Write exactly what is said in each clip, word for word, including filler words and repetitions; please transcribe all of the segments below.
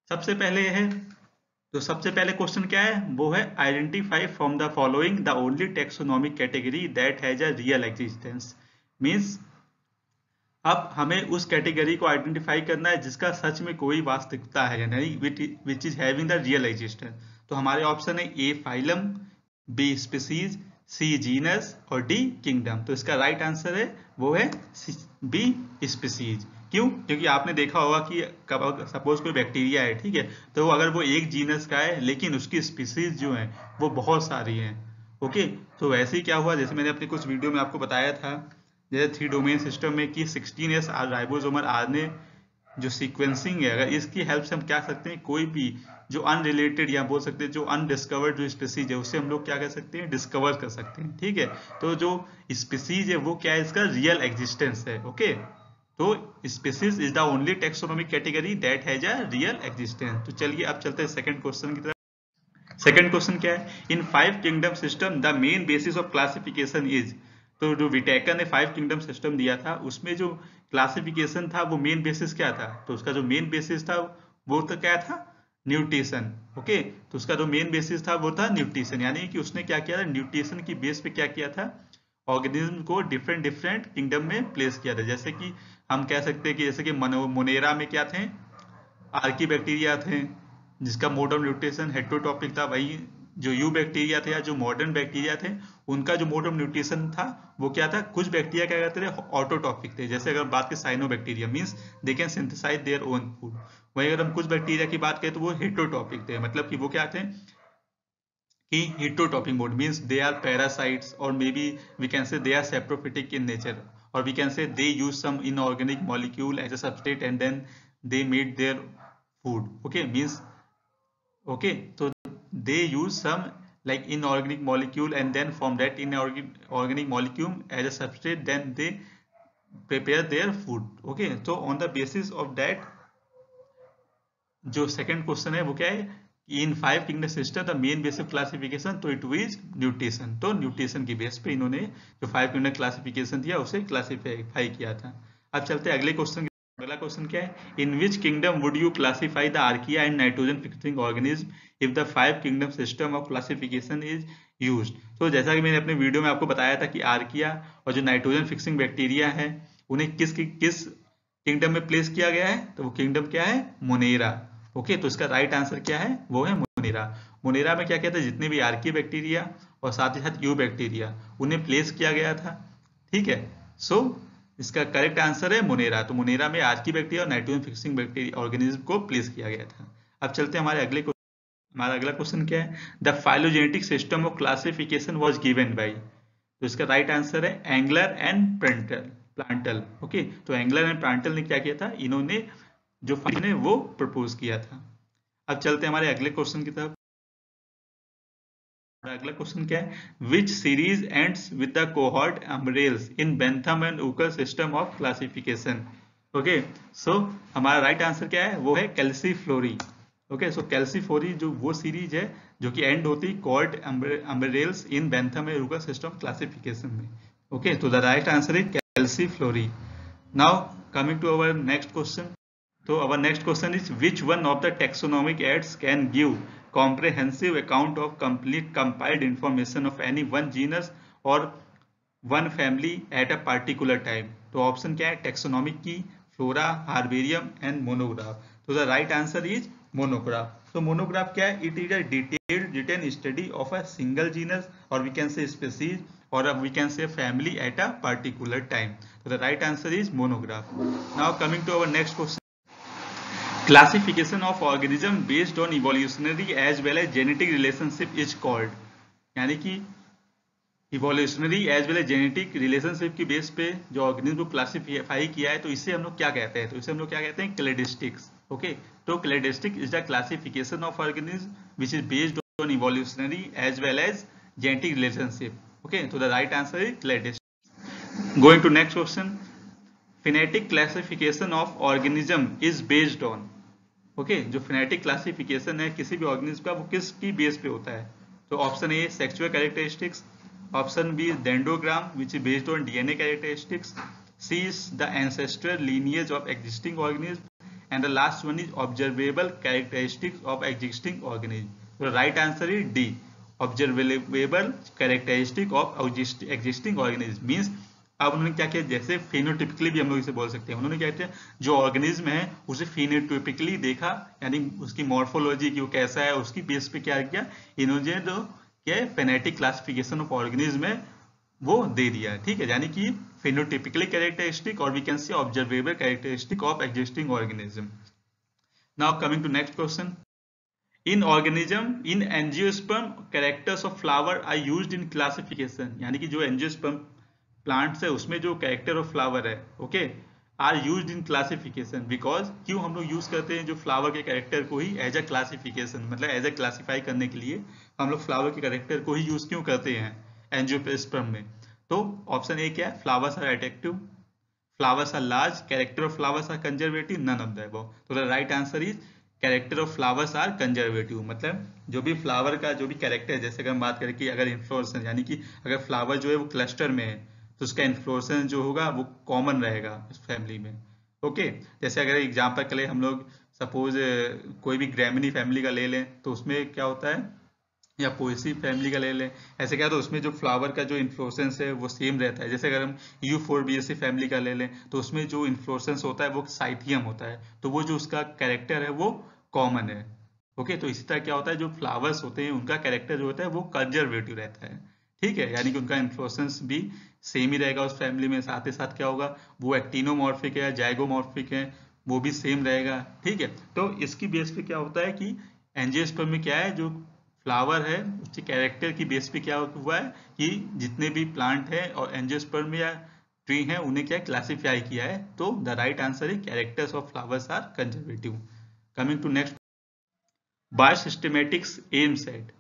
सबसे पहले है, तो सबसे पहले क्वेश्चन क्या है, वो है identify from the following the only taxonomic category that has a real existence. Means अब हमें उस कैटेगरी को आइडेंटिफाई करना है जिसका सच में कोई वास्तविकता है, यानी which is having the real existence. तो हमारे ऑप्शन है A phylum, B species, C genus और डी किंगडम। तो इसका राइट आंसर है वो है बी स्पीसीज। क्यों? क्योंकि आपने देखा होगा कि सपोज कोई बैक्टीरिया है, ठीक है, तो अगर वो एक जीनस का है लेकिन उसकी स्पीसीज जो है वो बहुत सारी हैं। ओके, तो वैसे ही क्या हुआ, जैसे मैंने अपने कुछ वीडियो में आपको बताया था, जैसे थ्री डोमेन सिस्टम में कि सिक्सटीन एस राइबोसोमल आरएनए जो सीक्वेंसिंग है, अगर इसकी हेल्प से हम क्या सकते हैं, कोई भी जो अनरिलेटेड या बोल सकते हैं जो अनडिस्कवर्ड जो स्पीसीज है उसे हम लोग क्या कर सकते हैं, डिस्कवर कर सकते हैं। ठीक है, तो जो स्पीसीज है वो क्या है, इसका रियल एग्जिस्टेंस है। ओके, तो species is the only taxonomic category that has a real existence. तो चलिए अब चलते हैं सेकंड क्वेश्चन की तरफ। सेकंड क्वेश्चन क्या है, in five kingdom system the main basis of classification is. तो जो विटेकर ने फाइव किंगडम सिस्टम दिया था उसमें जो क्लासिफिकेशन था वो मेन बेसिस क्या था, तो उसका जो मेन बेसिस था वो तो क्या था, न्यूट्रिशन। ओके, तो उसका जो मेन बेसिस था वो था न्यूट्रिशन, यानी कि उसने क्या किया था, न्यूट्रिशन की बेस पे क्या किया था, ऑर्गेनिज्म को डिफरेंट डिफरेंट किंगडम में प्लेस किया था। जैसे कि हम कह सकते हैं कि जैसे कि मोनेरा में क्या थे, आर्की बैक्टीरिया थे जिसका मोड ऑफ न्यूट्रिशन हेट्रोटॉपिक था। वही जो यू बैक्टीरिया थे या जो मॉडर्न बैक्टीरिया थे उनका जो मोड ऑफ न्यूट्रिशन था वो क्या था, कुछ बैक्टीरिया क्या करते थे, ऑटोटॉपिक थे। जैसे अगर बात करें cyanobacteria means they can synthesize their own food. वही अगर हम कुछ बैक्टीरिया की बात करें तो वो हेट्रोटॉपिक थे, मतलब कि वो क्या थे कि heterotoping mode means they are parasites or maybe we can say they are saprophytic in nature, or we can say they use some inorganic molecule as a substrate and then they made their food. Okay, means okay, so they use some like inorganic molecule and then from that inorganic organic molecule as a substrate then they prepare their food. Okay, so on the basis of that जो second question है वो क्या है, in five kingdom system the main basic classification, तो it is nutrition. तो nutrition की base पे इन्होंने जो फाइव किंगडम क्लासिफिकेशन दिया उसे क्लासिफाई किया था। अब चलते हैं अगले क्वेश्चन। अगला क्वेश्चन क्या है, in which kingdom would you classify the archaea and nitrogen fixing organism if the five kingdom system of classification is used. तो जैसा कि मैंने अपने वीडियो में आपको बताया था कि आर्किया और जो नाइट्रोजन फिक्सिंग बैक्टीरिया है उन्हें किस किस किंगडम में प्लेस किया गया है, तो वो किंगडम क्या है, मोनेरा। ओके, तो इसका राइट आंसर क्या है, वो है मोनेरा। मोनेरा में क्या कहते हैं, जितने भी आर्की बैक्टीरिया और साथ ही साथ यू बैक्टीरिया उन्हें प्लेस किया गया था। ठीक है, सो इसका करेक्ट आंसर है मोनेरा। तो मोनेरा में आर्की बैक्टीरिया और नाइट्रोजन फिक्सिंग बैक्टीरिया ऑर्गेनिज्म को प्लेस किया गया था। अब चलते हैं हमारे अगले हमारा अगला क्वेश्चन क्या है, the phylogenetic system of classification was given by. तो इसका राइट आंसर है Engler and Prantl Prantl okay, तो एंगलर एंड प्लांटल ने क्या किया था, इन्होंने जो फाइल ने वो प्रपोज किया था। अब चलते हैं हमारे अगले क्वेश्चन की तरफ। अगला क्वेश्चन क्या है, which series ends with the cohort umbels in Bentham and Hooker system of classification. Okay, so हमारा राइट आंसर क्या है, वो है कैल्सीफ्लोरी। ओके, सो कैल्सीफ्लोरी जो वो सीरीज है जो कि एंड होती cohort umbels in Bentham and Hooker system classification में। ओके, तो the right answer is Calyciflorae. Now coming to our next question. तो our next question is which one of the taxonomic aids can give comprehensive account of complete compiled information of any one genus or one family at a particular time। तो option क्या है, taxonomic key, flora, herbarium and monograph. तो the right answer is monograph. तो monograph क्या है, it is a detailed written study of a single genus और we can say species और we can say family at a particular time. तो the right answer is monograph. Now coming to our next question, classification of organism based on evolutionary as well as genetic relationship is called. यानी कि evolutionary as well as genetic relationship की base पे जो organism को classify किया है तो इसे हम लोग क्या कहते हैं, तो इसे हम लोग क्या कहते हैं, क्लेडिस्टिक्स। ओके, तो cladistic is the classification of organism which is based on evolutionary as well as genetic relationship. Okay, तो the right answer is cladistic. Going to next question, phenetic classification of organism is based on. Okay, जो phenetic classification है किसी भी organism का वो किसकी base पे होता है, तो option A sexual characteristics, option B dendrogram which is based on DNA characteristics, C is the ancestral lineage of existing organism and the last one is observable characteristics of existing organism. So right answer is D, observable characteristic of existing organism. Means अब उन्होंने क्या किया, जैसे फेनोटिपिकली भी हम लोग इसे बोल सकते हैं, उन्होंने क्या किया, जो ऑर्गेनिज्म है उसे फेनोटिपिकली देखा, यानी उसकी मॉर्फोलॉजी की वो कैसा है, उसकी बेस पे क्या किया, इन्होंने जो क्या फेनेटिक क्लासिफिकेशन ऑफ ऑर्गेनिज्म है वो दे दिया, ठीक है, यानी कि फेनोटिपिकली कैरेक्टरिस्टिक और we can see observable characteristic of existing organism. Now coming to next question. In organism, in angiosperm, characters of flower are used in classification. यानी कि जो angiosperm plants है उसमें जो character of flower है, okay, are used in classification because क्यों हम लोग यूज करते हैं जो flower के character को ही as a classification, मतलब as a classify करने के लिए हम लोग flower के character को ही यूज क्यों करते हैं angiosperm में. तो ऑप्शन ए क्या है, flowers are attractive, flowers are large, character of flowers are conservative, none of the above. तो the right answer is character of flowers are conservative. मतलब जो भी फ्लावर का जो भी कैरेक्टर है, जैसे अगर हम बात करें कि अगर इन्फ्लोरेसेंस, यानी कि अगर फ्लावर जो है वो क्लस्टर में है तो उसका इन्फ्लोरेसेंस जो होगा वो कॉमन रहेगा इस फैमिली में, ओके. जैसे अगर एग्जांपल के लिए हम लोग सपोज कोई भी ग्रैमिनी फैमिली का ले लें तो उसमें क्या होता है, या पोएसी फैमिली का ले लें, ऐसे क्या, तो उसमें जो फ्लावर का जो इन्फ्लोरेसेंस है वो सेम रहता है. जैसे अगर हम यूफोर्बिएसी फैमिली का ले लें तो उसमें जो इन्फ्लोरेसेंस होता है वो साइथियम होता है, तो वो जो उसका कैरेक्टर है वो कॉमन है, ओके. तो इसी तरह क्या होता है, जो फ्लावर्स होते हैं उनका कैरेक्टर जो होता है वो कंजर्वेटिव रहता है, ठीक है, यानी कि उनका इन्फ्लोरेसेंस भी सेम ही रहेगा उस फैमिली में. साथ ही साथ क्या होगा, वो एक्टिनोमॉर्फिक है, जाइगोमॉर्फिक है, वो भी सेम रहेगा, ठीक है. तो इसकी बेस पे क्या होता है कि एंजियोस्पर्म में क्या है, जो फ्लावर है उसके कैरेक्टर की बेस पे क्या हुआ है कि जितने भी प्लांट है और एंजियोस्पर्म या ट्री है उन्हें क्या क्लासिफाई किया है. तो the right answer is characters of flowers are conservative. Coming to next, biosystematics aims at.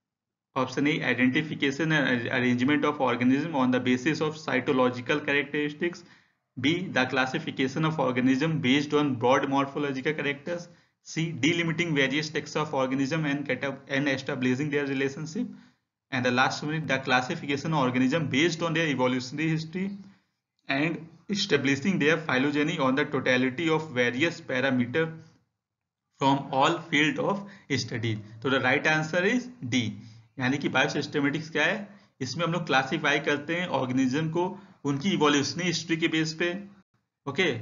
Option A, identification and arrangement of organism on the basis of cytological characteristics. B, the classification of organism based on broad morphological characters. C, delimiting various texts of organism and, and establishing their relationship. And the last one is the classification of organism based on their evolutionary history and establishing their phylogeny on the totality of various parameters from all field of study. तो the right answer is D. यानी कि बायोसिस्टेमेटिक्स क्या है, इसमें हम लोग classify करते हैं ऑर्गेनिज्म को उनकी इवोल्यूशनरी हिस्ट्री के बेस पे, ओके okay?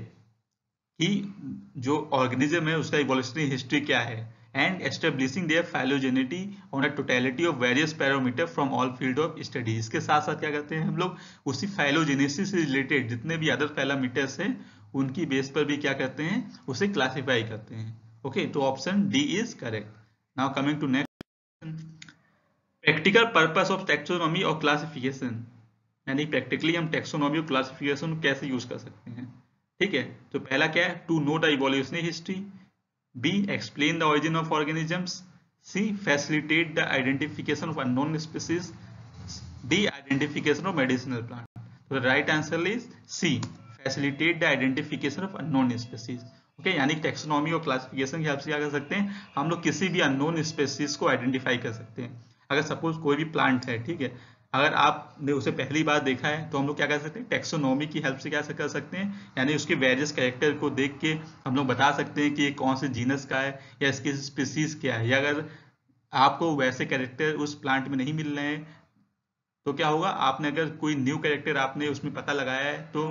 कि जो ऑर्गेनिज्म है उसका इवोल्यूशनरी हिस्ट्री क्या है, and establishing their phylogeny on a totality of various parameter from all field of study. इसके साथ साथ क्या करते हैं हम लोग, उसी फाइलोजेनेसिस से रिलेटेड जितने भी अदर पैरामीटर्स हैं उनकी बेस पर भी क्या करते हैं, उसे क्लासीफाई करते हैं, ओके okay, तो option D is correct. Now coming to next, practical purpose of taxonomy और क्लासिफिकेशन. यानी प्रैक्टिकली हम टैक्सोनॉमी और क्लासिफिकेशन कैसे यूज कर सकते हैं, ठीक है. तो पहला क्या है, to know the evolutionary history. B, explain the origin of organisms. C, facilitate the identification of unknown species. D, identification of medicinal plant. तो the right answer is C, facilitate the identification of unknown species, okay. यानी taxonomy और classification की help से क्या कर सकते हैं, हम लोग किसी भी अननोन स्पीसीज को आइडेंटिफाई कर सकते हैं. अगर सपोज कोई भी प्लांट है, ठीक है, अगर आपने उसे पहली बार देखा है तो हम लोग क्या कर सकते हैं, टैक्सोनॉमी की हेल्प से क्या कर सकते हैं, यानी उसके वेरियस कैरेक्टर को देख के हम लोग बता सकते हैं कि ये कौन से जीनस का है या इसकी स्पीसीज क्या है. या अगर आपको वैसे कैरेक्टर उस प्लांट में नहीं मिल रहे हैं तो क्या होगा, आपने अगर कोई न्यू कैरेक्टर आपने उसमें पता लगाया है तो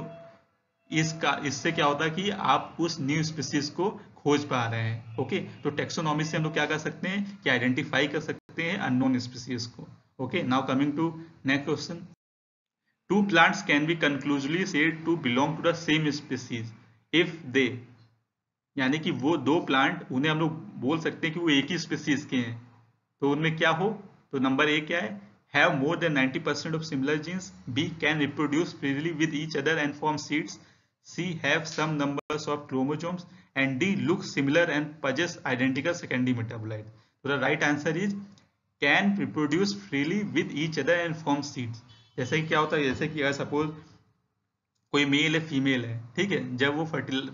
इसका इससे क्या होता है कि आप उस न्यू स्पीसीज को खोज पा रहे हैं, ओके. तो टैक्सोनॉमी से हम लोग क्या कर सकते हैं कि आइडेंटिफाई कर सकते हैं अननोन स्पीसीज को, okay. Now coming to next question, two plants can be conclusively said to belong to the same species if they, यानी कि वो दो प्लांट उन्हें हम लोग बोल सकते हैं कि वो एक ही स्पीसीज के हैं, तो उनमें क्या हो, तो नंबर ए क्या है, have more than ninety percent of similar genes. B, can reproduce freely with each other and form seeds. C, have some numbers of chromosomes. And D, look similar and possess identical secondary metabolite. So the right answer is can reproduce freely with each other and form seeds. जैसे कि क्या होता है, जैसे कि अगर suppose कोई mail है फीमेल है, ठीक है, जब वो फर्टिल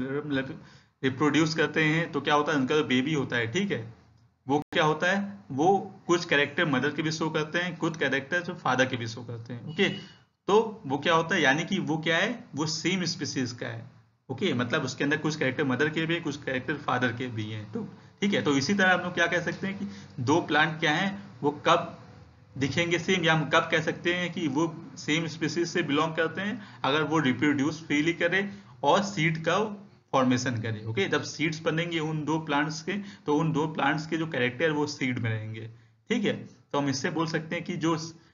रिप्रोड्यूस करते हैं तो क्या होता है, उनका जो बेबी होता है, ठीक है, वो क्या होता है, वो कुछ कैरेक्टर मदर के भी शो करते हैं, कुछ कैरेक्टर जो फादर के भी शो करते हैं, ओके. तो वो क्या होता है, यानी कि वो क्या है, वो सेम स्पीसीज का है, ओके, मतलब उसके अंदर कुछ कैरेक्टर मदर के भी है, कुछ कैरेक्टर फादर के भी हैं। तो ठीक है, तो इसी तरह हम लोग क्या कह सकते हैं कि दो प्लांट क्या हैं, वो कब दिखेंगे सेम, या हम कब कह सकते हैं कि वो सेम स्पीसीज से बिलोंग करते हैं, अगर वो रिप्रोड्यूस फ्रीली करे और सीड का फॉर्मेशन करे। ओके, जब सीड्स बनेंगे उन दो प्लांट्स के, तो उन दो प्लांट्स के जो कैरेक्टर वो सीड में रहेंगे। ठीक है, तो हम इससे बोल सकते हैं कि जो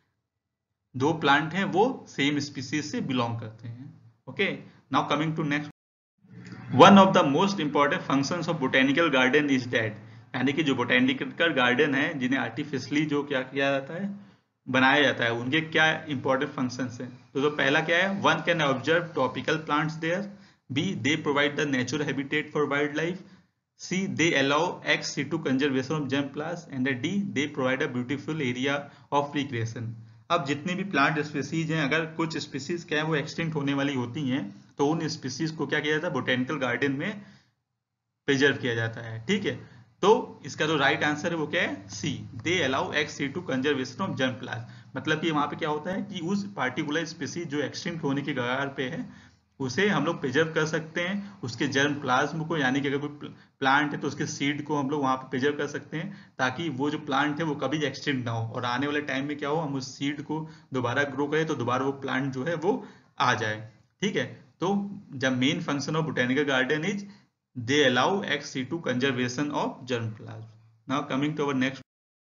दो प्लांट हैं वो सेम स्पीसीज से बिलोंग करते हैं। Okay, now coming to next, one of the most important functions of botanical garden is that, यानी कि जो बोटेनिकल गार्डन है जिन्हें आर्टिफिशियली जो क्या किया जाता है, बनाया जाता है, उनके क्या इंपॉर्टेंट फंक्शंस हैं। तो जो पहला क्या है, one can observe tropical plants there, B they provide the natural habitat for wildlife, C they allow ex situ conservation of germ plants, and D they provide a beautiful area of recreation. अब जितनी भी plant species हैं, अगर कुछ species क्या है वो extinct होने वाली होती हैं, तो उन स्पीसीज को क्या किया जाता है, बोटेनिकल गार्डन में प्रिजर्व किया जाता है। ठीक है, तो इसका जो राइट आंसर है वो क्या है, C, they allow ex situ conservation of germ plant. मतलब कि वहां पे क्या होता है कि उस पार्टिकुलर स्पीसीज जो एक्सटिंक्ट होने के कगार पे है, उसे हम लोग प्रिजर्व कर सकते हैं, उसके जर्म प्लाज्म को, यानी कि अगर कोई प्लांट है तो उसके सीड को हम लोग वहां पे प्रिजर्व कर सकते हैं, ताकि वो जो प्लांट है वो कभी एक्सटिंक्ट ना हो, और आने वाले टाइम में क्या हो, हम उस सीड को दोबारा ग्रो करें तो दोबारा वो प्लांट जो है वो आ जाए। ठीक है, तो जब main function of botanical garden is they allow ex situ conservation of germ plasm. Now coming to our next,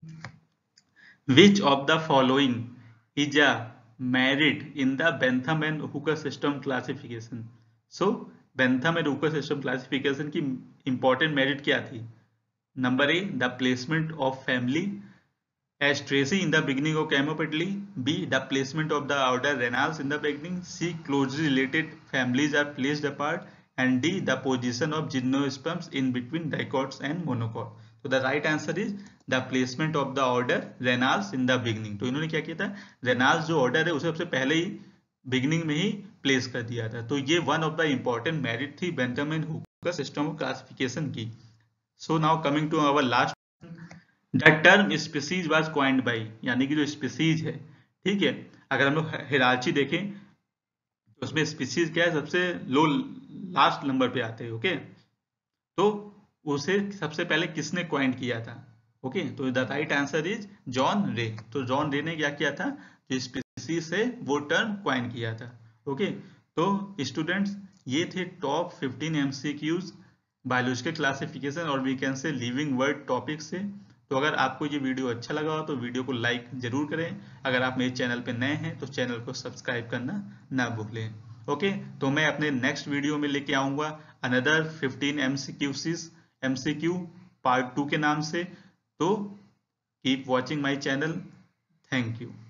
which of the following is a merit in the Bentham and Hooker system classification? So Bentham and Hooker system classification की important merit क्या थी? Number A, the placement of family as Tracy in the beginning of Campbell-Pedley. B, the placement of the order Reynolds in the beginning. C, closely related families are placed apart. And D, the position of gymnosperms in between dicots and monocot. So the right answer is the placement of the order Reynolds in the beginning. तो इन्होंने क्या किया था, Reynolds जो order है उसे सबसे पहले ही beginning में ही place कर दिया था। तो ये one of the important merit थी Bentham and Hooker system of classification की। So now coming to our last, the term species was coined by, यानी कि जो स्पीसीज है, ठीक है, अगर हम लोग हिरार्ची देखें तो उसमें स्पीसीज क्या है, सबसे लो लास्ट नंबर पे आते हैं। ओके, तो उसे सबसे पहले किसने क्वाइंड किया था? ओके, तो the right answer is John Ray. तो जॉन रे ने क्या किया था, जो स्पीसीज से वो टर्म क्वाइंड किया था। ओके, तो स्टूडेंट्स ये थे top fifteen MCQs biological classification और we can say living word topic से। तो अगर आपको ये वीडियो अच्छा लगा हो तो वीडियो को लाइक जरूर करें, अगर आप मेरे चैनल पे नए हैं तो चैनल को सब्सक्राइब करना ना भूलें। ओके, तो मैं अपने नेक्स्ट वीडियो में लेके आऊंगा another fifteen MCQs MCQ part two के नाम से। तो keep watching my channel, thank you.